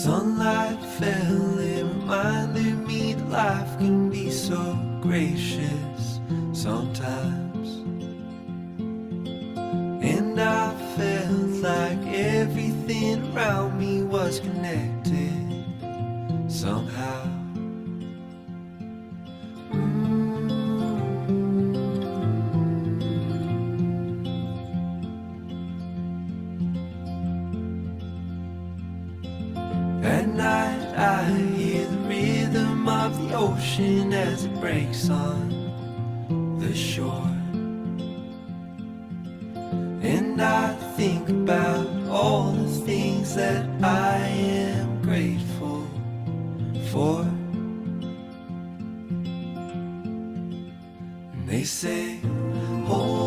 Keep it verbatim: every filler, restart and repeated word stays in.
Sunlight fell and reminded me that life can be so gracious sometimes. And I felt like everything around me was connected somehow. At night I hear the rhythm of the ocean as it breaks on the shore. And I think about all the things that I am grateful for. And they say, hold